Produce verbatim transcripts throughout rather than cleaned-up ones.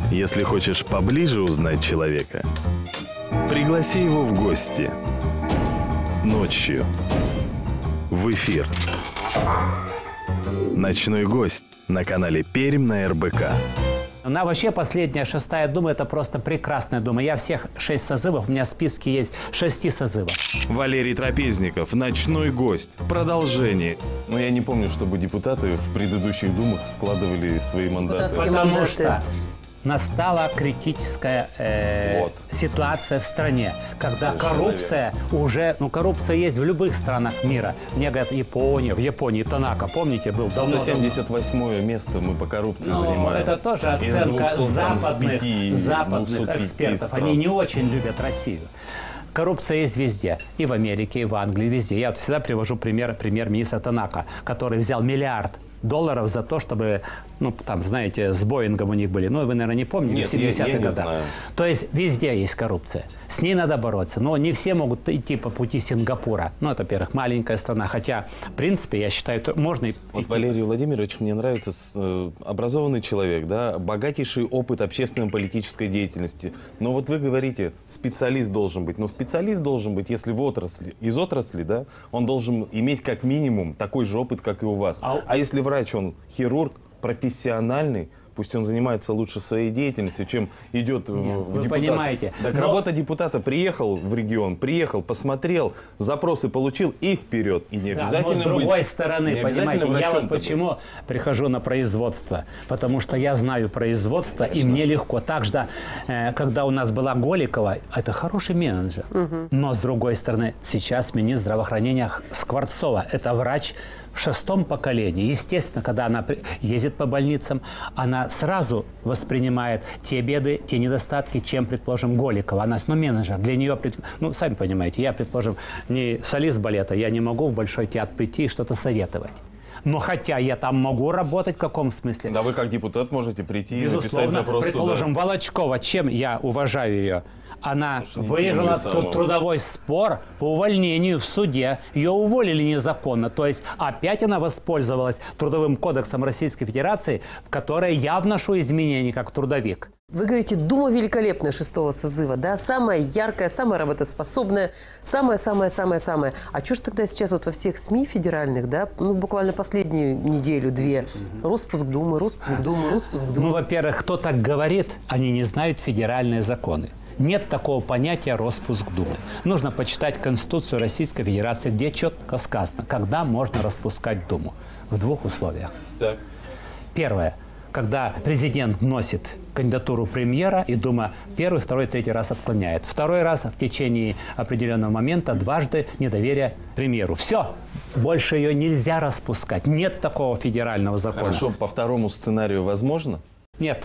Если хочешь поближе узнать человека, пригласи его в гости. Ночью. В эфир. «Ночной гость» на канале Пермь на эр бэ ка. Она вообще последняя, шестая дума, это просто прекрасная дума. Я всех шесть созывов, у меня в списке есть шести созывов. Валерий Трапезников, «Ночной гость». Продолжение. Но я не помню, чтобы депутаты в предыдущих думах складывали свои мандаты. Потому что настала критическая э, вот. ситуация в стране, когда Совершенно коррупция верно. уже, ну коррупция есть в любых странах мира. Мне говорят, Япония, в Японии Танака, помните, был давно. сто семьдесят восьмое место мы по коррупции Но занимаем. это тоже оценка западных, западных экспертов. Они не очень любят Россию. Коррупция есть везде. И в Америке, и в Англии, везде. Я вот всегда привожу пример премьер-министра Танака, который взял миллиард долларов за то, чтобы, ну, там, знаете, с Боингом у них были. Ну, вы, наверное, не помните, Нет, в семидесятых годах. Знаю. То есть везде есть коррупция. С ней надо бороться. Но не все могут идти по пути Сингапура. Ну, это, во-первых, маленькая страна. Хотя, в принципе, я считаю, это можно... Вот идти. Валерий Владимирович, мне нравится э, образованный человек, да, богатейший опыт общественно-политической деятельности. Но вот вы говорите, специалист должен быть. Но специалист должен быть, если в отрасли, из отрасли, да, он должен иметь как минимум такой же опыт, как и у вас. А, а если врач, он хирург, профессиональный, пусть он занимается лучше своей деятельностью, чем идет Нет, в, в вы депутат. понимаете. Так но... работа депутата: приехал в регион, приехал, посмотрел, запросы получил и вперед. И не да, обязательно но с другой быть, стороны, понимаете, я вот почему быть. прихожу на производство. Потому что я знаю производство, Конечно. и мне легко. Так что, э, когда у нас была Голикова, это хороший менеджер. Угу. Но с другой стороны, сейчас министр здравоохранения Скворцова, это врач в шестом поколении. Естественно, когда она ездит по больницам, она сразу воспринимает те беды, те недостатки, чем, предположим, Голикова. Она, ну, менеджер. Для нее, ну, сами понимаете, я, предположим, не солист балета, я не могу в Большой театр прийти и что-то советовать. Но хотя я там могу работать, в каком смысле? Да вы как депутат можете прийти Безусловно, и написать запрос предположим, туда. Волочкова, чем я уважаю ее? Она Потому выиграла труд, трудовой спор по увольнению в суде. Ее уволили незаконно. То есть опять она воспользовалась Трудовым кодексом Российской Федерации, в которой я вношу изменения как трудовик. Вы говорите, Дума великолепная шестого созыва, да? Самая яркая, самая работоспособная, самая-самая-самая-самая. А что ж тогда сейчас вот во всех СМИ федеральных, да, ну, буквально последнюю неделю-две, распуск Думы, распуск Думы, распуск Думы? Ну, во-первых, кто так говорит, они не знают федеральные законы. Нет такого понятия «распуск Думы». Нужно почитать Конституцию Российской Федерации, где четко сказано, когда можно распускать Думу. В двух условиях. Так. Первое. Когда президент вносит кандидатуру премьера, и Дума первый, второй, третий раз отклоняет. Второй раз в течение определенного момента дважды недоверие премьеру. Все. Больше ее нельзя распускать. Нет такого федерального закона. Хорошо, по второму сценарию возможно? Нет.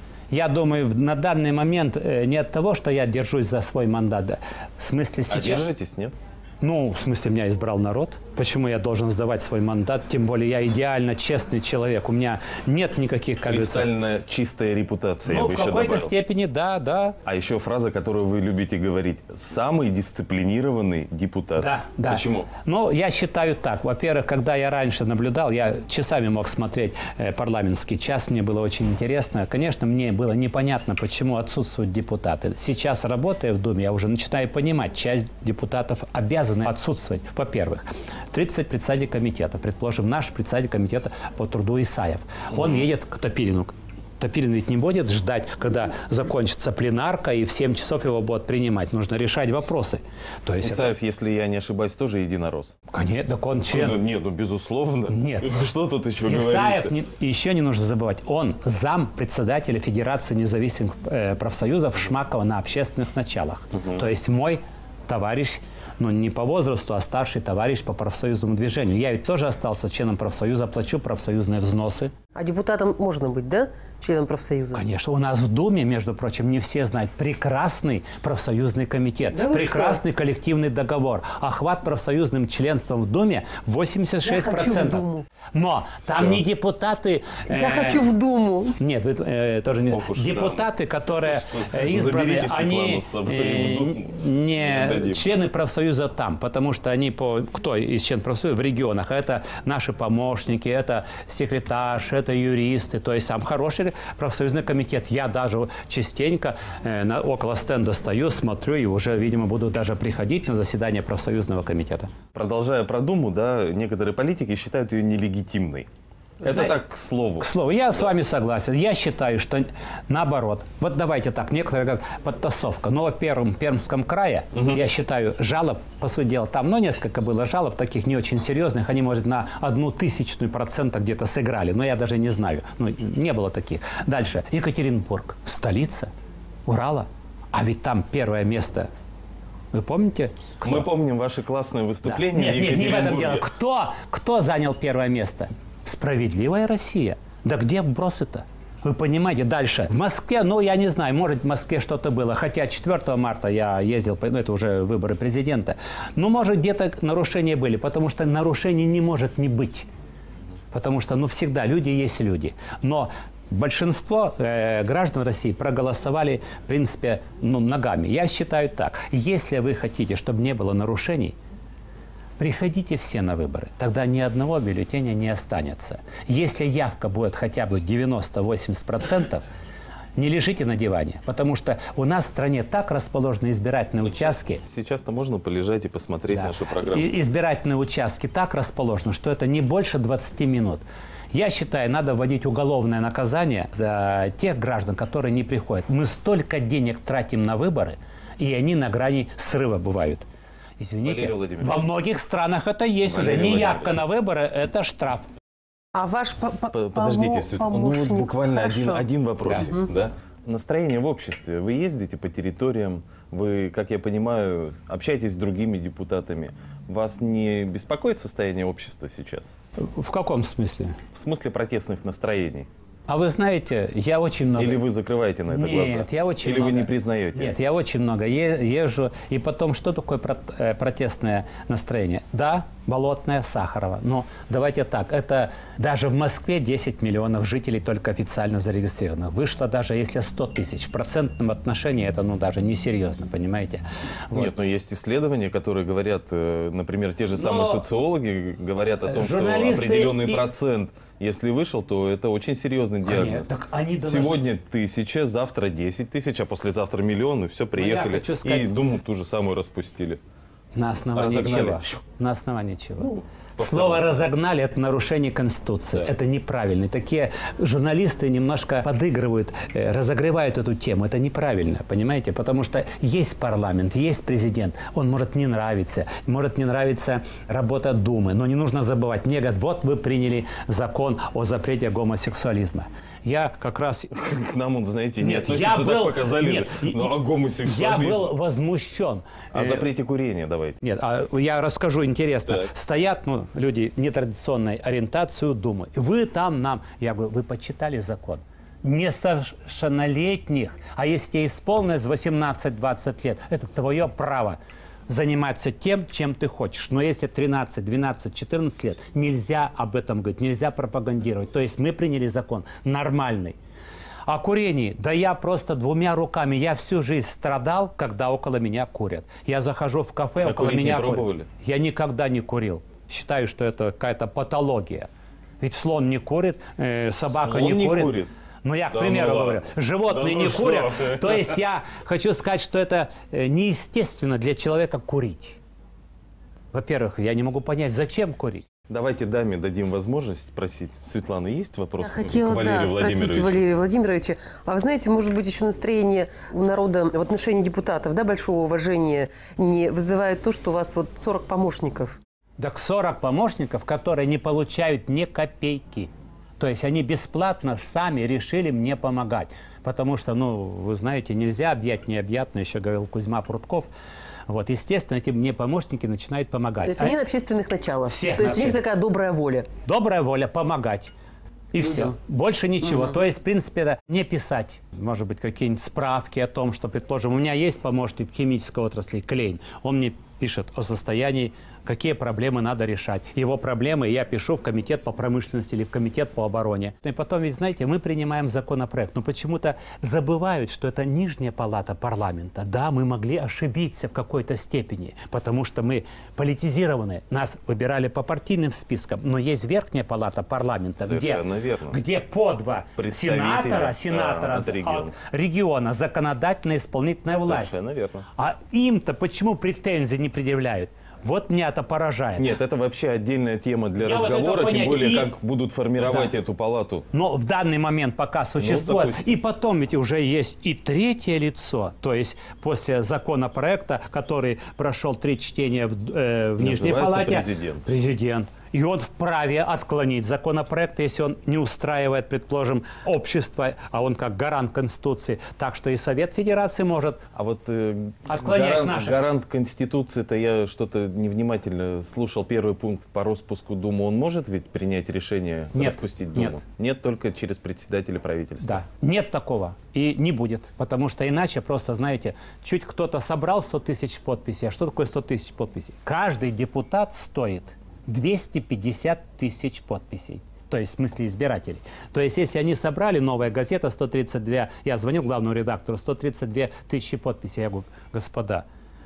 Я думаю, на данный момент э, не от того, что я держусь за свой мандат. Да. В смысле сейчас... А держитесь, нет? Ну, в смысле, меня избрал народ. Почему я должен сдавать свой мандат? Тем более, я идеально честный человек. У меня нет никаких, как говорится... Кристально чистая репутация, Ну, я бы в еще какой-то добавил. степени, да, да. А еще фраза, которую вы любите говорить. Самый дисциплинированный депутат. Да, да. Почему? Ну, я считаю так. Во-первых, когда я раньше наблюдал, я часами мог смотреть э, парламентский час, мне было очень интересно. Конечно, мне было непонятно, почему отсутствуют депутаты. Сейчас, работая в Думе, я уже начинаю понимать, часть депутатов обязаны отсутствовать. Во-первых, тридцать председателей комитета, предположим, наш председатель комитета по труду Исаев. Он mm-hmm. едет к Топилину. Топилин ведь не будет ждать, когда закончится пленарка, и в семь часов его будут принимать. Нужно решать вопросы. То есть Исаев, это... если я не ошибаюсь, тоже единорос. Конечно, так он член. Ну, нет, ну безусловно. Нет. Что тут еще Исаев, говорить? не, еще не нужно забывать, он зам председателя Федерации независимых э, профсоюзов Шмакова на общественных началах. Угу. То есть мой товарищ, ну не по возрасту, а старший товарищ по профсоюзному движению. Я ведь тоже остался членом профсоюза, плачу профсоюзные взносы. А депутатом можно быть, да, членом профсоюза? Конечно. У нас в Думе, между прочим, не все знают, прекрасный профсоюзный комитет, да прекрасный что? коллективный договор. Охват профсоюзным членством в Думе восемьдесят шесть процентов. Я хочу в Думу. Но там Все. не депутаты... Я э, хочу в Думу. Нет, вы э, тоже не... Ох, депутаты, да. которые э, избраны, они э, не члены профсоюза там, потому что они по... Кто из членов профсоюза в регионах? Это наши помощники, это секретарь, это это юристы, то есть там хороший профсоюзный комитет. Я даже частенько э, на, около стенда стою, смотрю и уже, видимо, буду даже приходить на заседание профсоюзного комитета. Продолжая про Думу, да, некоторые политики считают ее нелегитимной. Это Знаете, так, к слову. К слову, я с вами согласен. Я считаю, что наоборот. Вот давайте так, некоторые говорят, подтасовка. Но в Перм, Пермском крае, угу. я считаю, жалоб, по сути дела, там, ну, несколько было жалоб, таких не очень серьезных. Они, может, на одну тысячную процента где-то сыграли. Но я даже не знаю. Ну, не было таких. Дальше. Екатеринбург. Столица Урала. А ведь там первое место. Вы помните? Кто? Мы помним ваши классные выступления. Да. Нет, нет, не в этом дело. Кто, кто занял первое место? Справедливая Россия. Да где вбросы-то? Вы понимаете, дальше. В Москве, ну, я не знаю, может, в Москве что-то было. Хотя четвёртого марта я ездил, ну, это уже выборы президента. Ну, может, где-то нарушения были, потому что нарушений не может не быть. Потому что, ну, всегда люди есть люди. Но большинство э, граждан России проголосовали, в принципе, ну, ногами. Я считаю так. Если вы хотите, чтобы не было нарушений, приходите все на выборы, тогда ни одного бюллетеня не останется. Если явка будет хотя бы девяносто-восемьдесят процентов, не лежите на диване, потому что у нас в стране так расположены избирательные участки. Сейчас-то можно полежать и посмотреть да. нашу программу. И, избирательные участки так расположены, что это не больше двадцати минут. Я считаю, надо вводить уголовное наказание за тех граждан, которые не приходят. Мы столько денег тратим на выборы, и они на грани срыва бывают. Извините, во многих странах это есть Валерий уже. Неявка на выборы – это штраф. А ваш Подождите, Светлана, ну вот буквально один, один вопросик. Да. Да? Настроение в обществе. Вы ездите по территориям, вы, как я понимаю, общаетесь с другими депутатами. Вас не беспокоит состояние общества сейчас? В каком смысле? В смысле протестных настроений. А вы знаете, я очень много... Или вы закрываете на это Нет, глаза? Нет, я очень Или много... вы не признаете? Нет, я очень много е- езжу. И потом, что такое про- протестное настроение? Да, Болотное, Сахарова. Но давайте так, это даже в Москве десять миллионов жителей только официально зарегистрированных. Вышло даже если сто тысяч. В процентном отношении это ну даже несерьезно, понимаете? Вот. Нет, но есть исследования, которые говорят, например, те же самые но... социологи говорят о том, что определенный и... процент... Если вышел, то это очень серьезный диагноз. Так они Сегодня должны... тысяча, завтра десять тысяч, а послезавтра миллион, и все, приехали. Сказать... И Думу ту же самую распустили. На основании Разогнали. чего? На основании чего? Ну, Слово «разогнали» – это нарушение Конституции. Да. Это неправильно. Такие журналисты немножко подыгрывают, э, разогревают эту тему. Это неправильно, понимаете? Потому что есть парламент, есть президент. Он может не нравиться, может не нравиться работа Думы. Но не нужно забывать. Мне говорят, вот вы приняли закон о запрете гомосексуализма. Я как раз... К нам, он, знаете, не нет, я был... показали, нет, но о гомосексуализме. Я был возмущен. О запрете курения давайте. Нет, а я расскажу интересно. Так. Стоят ну, люди нетрадиционной ориентации, Думы. Вы там нам... Я говорю, вы почитали закон? Несовершеннолетних, а если тебе исполнилось восемнадцать-двадцать лет, это твое право заниматься тем, чем ты хочешь. Но если тринадцать, двенадцать, четырнадцать лет, нельзя об этом говорить, нельзя пропагандировать. То есть мы приняли закон нормальный. О курении, да я просто двумя руками, я всю жизнь страдал, когда около меня курят. Я захожу в кафе, а около меня пробовали? курят. Я никогда не курил. Считаю, что это какая-то патология. Ведь слон не курит, э, собака слон не, не курит. курит. Ну, я, да к примеру, ну говорю, животные да не ну курят. Что? То есть я хочу сказать, что это неестественно для человека курить. Во-первых, я не могу понять, зачем курить. Давайте даме дадим возможность спросить. Светлана, есть вопрос Я хотела, к Валерию да, Владимировичу? спросить Валерия Владимировича. А вы знаете, может быть, еще настроение у народа в отношении депутатов, да, большого уважения не вызывает то, что у вас вот сорок помощников? Так сорок помощников, которые не получают ни копейки. То есть они бесплатно сами решили мне помогать. Потому что, ну, вы знаете, нельзя объять необъятное, еще говорил Кузьма Прутков. Вот, естественно, эти мне помощники начинают помогать. То есть они а... на общественных началах? Всех То есть на у них такая добрая воля? Добрая воля помогать. И ну, все. Да. Больше ничего. Угу. То есть, в принципе, это не писать, может быть, какие-нибудь справки о том, что, предположим, у меня есть помощник в химической отрасли, Клейн. Он мне пишет о состоянии какие проблемы надо решать. Его проблемы я пишу в комитет по промышленности или в комитет по обороне. И потом, ведь знаете, мы принимаем законопроект, но почему-то забывают, что это нижняя палата парламента. Да, мы могли ошибиться в какой-то степени, потому что мы политизированы. Нас выбирали по партийным спискам, но есть верхняя палата парламента, где, где по два сенатора, сенатора а, от региона. от региона, законодательная, исполнительная власть. Совершенно верно. А им-то почему претензий не предъявляют? Вот меня это поражает. Нет, это вообще отдельная тема для Я разговора, вот тем более, и... как будут формировать да. эту палату. Но в данный момент пока существует. Ну, и потом ведь уже есть и третье лицо. То есть после законопроекта, который прошел три чтения в, э, в Нижней Палате. Президент. Президент. И он вправе отклонить законопроект, если он не устраивает, предположим, общество, а он как гарант Конституции. Так что и Совет Федерации может а вот, э, отклонять гарант, наши. Гарант Конституции-то я что-то невнимательно слушал первый пункт по распуску Думы. Он может ведь принять решение нет, распустить Думу? Нет. Нет, только через председателя правительства. Да, нет такого. И не будет. Потому что иначе просто, знаете, чуть кто-то собрал сто тысяч подписей. А что такое сто тысяч подписей? Каждый депутат стоит двести пятьдесят тысяч подписей. То есть в смысле избирателей. То есть если они собрали, «Новая газета», сто тридцать два, я звонил главному редактору, сто тридцать две тысячи подписей. Я говорю, господа,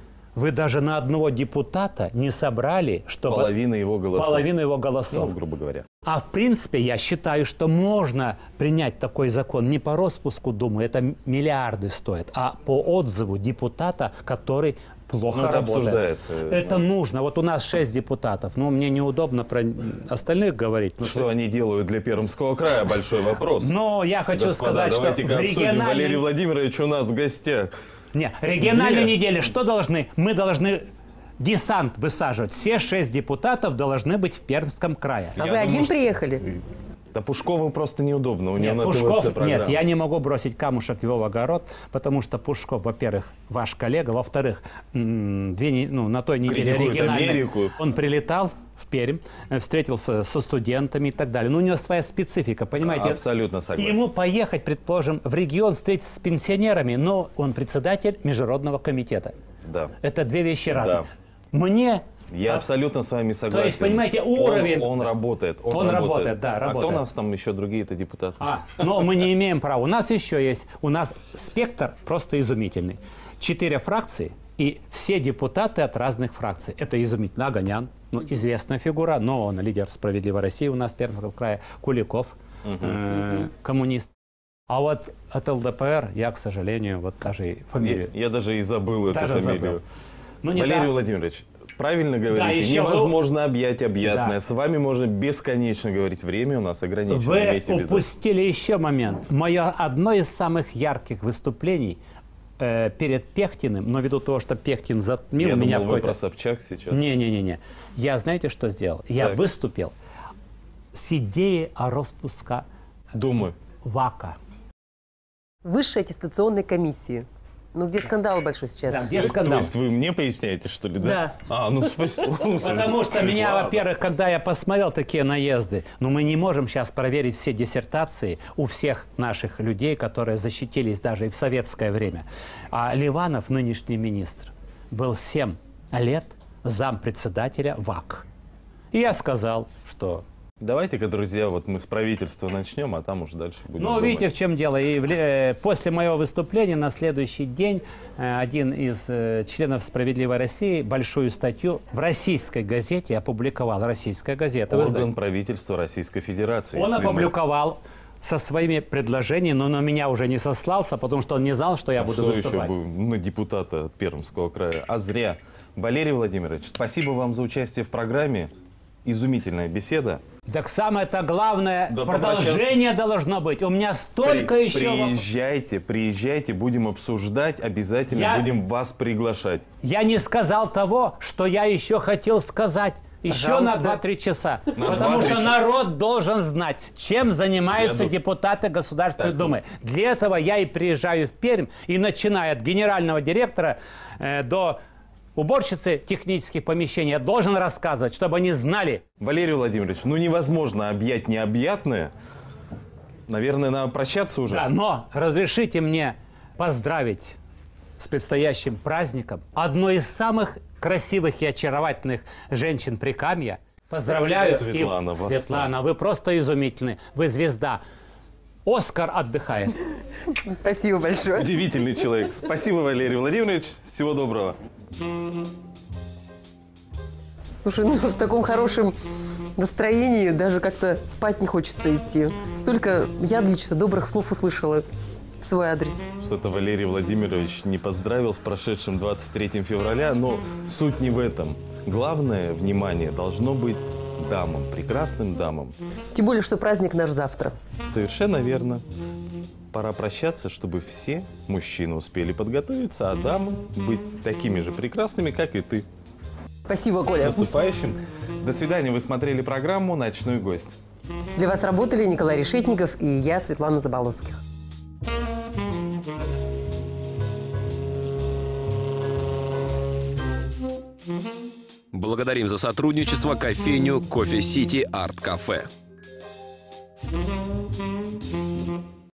вы даже на одного депутата не собрали, чтобы... Половина его голосов. Половину его голосов. Ну, грубо говоря. А в принципе, я считаю, что можно принять такой закон не по распуску Думы, это миллиарды стоит, а по отзыву депутата, который плохо ну, это работает. обсуждается. Это ну. нужно. Вот у нас шесть депутатов, но мне неудобно про остальных говорить. Что они делают для Пермского края? Большой вопрос. Но я хочу Господа, сказать, что давайте-ка обсудим. региональный... Валерий Владимирович у нас в гостях. Не, региональные Где? недели что должны? Мы должны десант высаживать. Все шесть депутатов должны быть в Пермском крае. А Я вы думаю, один что... приехали? Да Пушкову просто неудобно. У Нет, него на Пушков, ТВЦ программа. нет, я не могу бросить камушек в его огород, потому что Пушков, во-первых, ваш коллега, во-вторых, м, две, не- ну, на той неделе Критикует региональной Америку. он прилетал в Пермь, э, встретился со студентами и так далее. Ну, у него своя специфика, понимаете? Абсолютно согласен. Ему поехать, предположим, в регион встретиться с пенсионерами, но он председатель Международного комитета. Да. Это две вещи разные. Да. Мне... Я а, абсолютно с вами согласен. То есть, понимаете, уровень... Он, он работает. Он, Он работает. работает, да, А работает. кто у нас там еще другие-то депутаты? А, но мы не имеем права. У нас еще есть, у нас спектр просто изумительный. Четыре фракции и все депутаты от разных фракций. Это изумительно. Аганян, ну, известная фигура, но он лидер «Справедливой России» у нас в Пермском крае. Куликов, Угу. э, коммунист. А вот от ЛДПР я, к сожалению, вот даже и фамилию. Я, я даже и забыл Даже эту фамилию. забыл. Ну, не Валерий так. Владимирович, правильно говорите, еще невозможно объять объятное. Да. С вами можно бесконечно говорить. Время у нас ограничено. Вы имейте в виду. упустили еще момент. Мое одно из самых ярких выступлений э, перед Пехтиным, но ввиду того, что Пехтин затмил Я меня думал, в вы какой-то... про Собчак сейчас. Не-не-не. Я знаете, что сделал? Я Так. выступил с идеей о распуске Думаю. ВАКа. Высшей аттестационной комиссии. Ну, где скандал большой сейчас. Да, где То скандал? есть вы мне поясняете, что ли, да? Да. А, ну спасибо. Потому что меня, во-первых, когда я посмотрел такие наезды, ну мы не можем сейчас проверить все диссертации у всех наших людей, которые защитились даже и в советское время. А Ливанов, нынешний министр, был семь лет зампредседателя ВАК. И я сказал, что... Давайте-ка, друзья, вот мы с правительства начнем, а там уже дальше будем Ну, думать. видите, в чем дело. И в- э, после моего выступления на следующий день э, один из э, членов «Справедливой России» большую статью в российской газете опубликовал. Российская газета. Вы Орган знаете. правительства Российской Федерации. Он если мы- опубликовал со своими предложениями, но на меня уже не сослался, потому что он не знал, что я А буду что выступать. еще бы на депутата Пермского края? А зря. Валерий Владимирович, спасибо вам за участие в программе. Изумительная беседа. Так самое-то главное, Да, продолжение должно быть. У меня столько При- еще... воп- Приезжайте, приезжайте, будем обсуждать, обязательно Я- будем вас приглашать. Я не сказал того, что я еще хотел сказать. Еще Пожалуйста. на два-три часа. На Потому два-три что часа. народ должен знать, чем занимаются Я ду- депутаты Государственной Так. Думы. Для этого я и приезжаю в Пермь, и начиная от генерального директора э, до уборщицы технических помещений, я должен рассказывать, чтобы они знали. Валерий Владимирович, ну невозможно объять необъятное. Наверное, надо прощаться уже. Да, но разрешите мне поздравить с предстоящим праздником одной из самых красивых и очаровательных женщин Прикамья. Поздравляю. Светлана, и, вас Светлана, вы просто изумительны. Вы звезда. Оскар отдыхает. Спасибо большое. Удивительный человек. Спасибо, Валерий Владимирович. Всего доброго. Слушай, ну в таком хорошем настроении даже как-то спать не хочется идти. Столько я лично добрых слов услышала в свой адрес. Что-то Валерий Владимирович не поздравил с прошедшим двадцать третьим февраля, но суть не в этом. Главное внимание должно быть дамам, прекрасным дамам. Тем более, что праздник наш завтра. Совершенно верно. Пора прощаться, чтобы все мужчины успели подготовиться, а дамы быть такими же прекрасными, как и ты. Спасибо, С Коля. наступающим. До свидания. Вы смотрели программу «Ночной гость». Для вас работали Николай Решетников и я, Светлана Заболоцких. Благодарим за сотрудничество кофейню «Кофе Сити Арт Кафе».